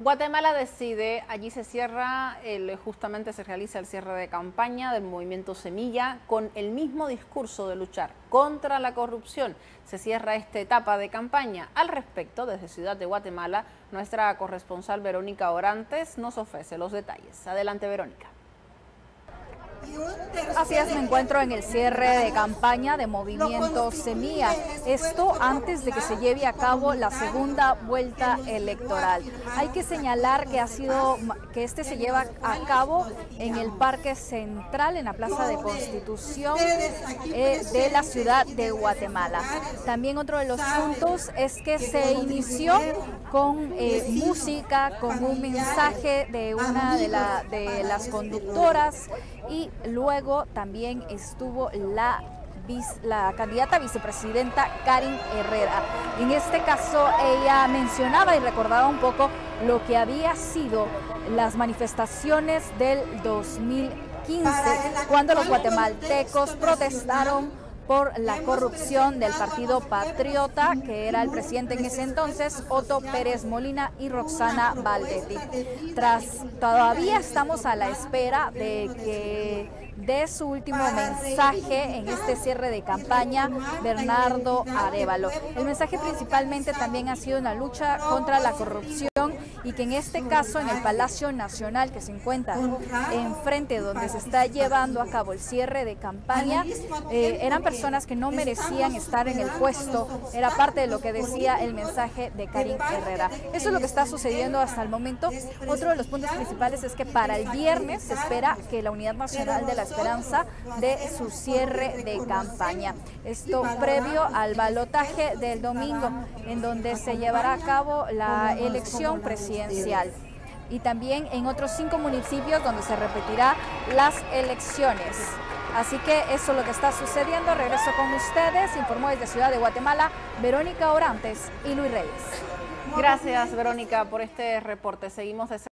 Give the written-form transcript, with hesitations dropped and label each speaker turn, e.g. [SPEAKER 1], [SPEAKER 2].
[SPEAKER 1] Guatemala decide, allí se cierra, justamente se realiza el cierre de campaña del movimiento Semilla con el mismo discurso de luchar contra la corrupción. Se cierra esta etapa de campaña. Al respecto, desde Ciudad de Guatemala, nuestra corresponsal Verónica Orantes nos ofrece los detalles. Adelante, Verónica.
[SPEAKER 2] Así es, me encuentro en el cierre de campaña de Movimiento Semilla. Esto antes de que se lleve a cabo la segunda vuelta electoral. Hay que señalar que este se lleva a cabo en el Parque Central, en la Plaza de Constitución de la ciudad de Guatemala. También otro de los puntos es que se inició con música, con un mensaje de una de las conductoras, y luego también estuvo la candidata vicepresidenta Karin Herrera. En este caso ella mencionaba y recordaba un poco lo que había sido las manifestaciones del 2015, cuando los guatemaltecos protestaron por la corrupción del Partido Patriota, que era el presidente en ese entonces, Otto Pérez Molina y Roxana Valdetti. Todavía estamos a la espera de que dé su último mensaje en este cierre de campaña Bernardo Arévalo. El mensaje principalmente también ha sido una lucha contra la corrupción, y que en este caso en el Palacio Nacional, que se encuentra enfrente donde se está llevando a cabo el cierre de campaña, eran personas que no merecían estar en el puesto. Era parte de lo que decía el mensaje de Karin Herrera. Eso es lo que está sucediendo hasta el momento. Otro de los puntos principales es que para el viernes se espera que la Unidad Nacional de la Esperanza dé su cierre de campaña. Esto previo al balotaje del domingo, en donde se llevará a cabo la elección presidencial. Y también en otros 5 municipios donde se repetirá las elecciones. Así que eso es lo que está sucediendo. Regreso con ustedes. Informó desde Ciudad de Guatemala Verónica Orantes y Luis Reyes.
[SPEAKER 1] Gracias, Verónica, por este reporte. Seguimos de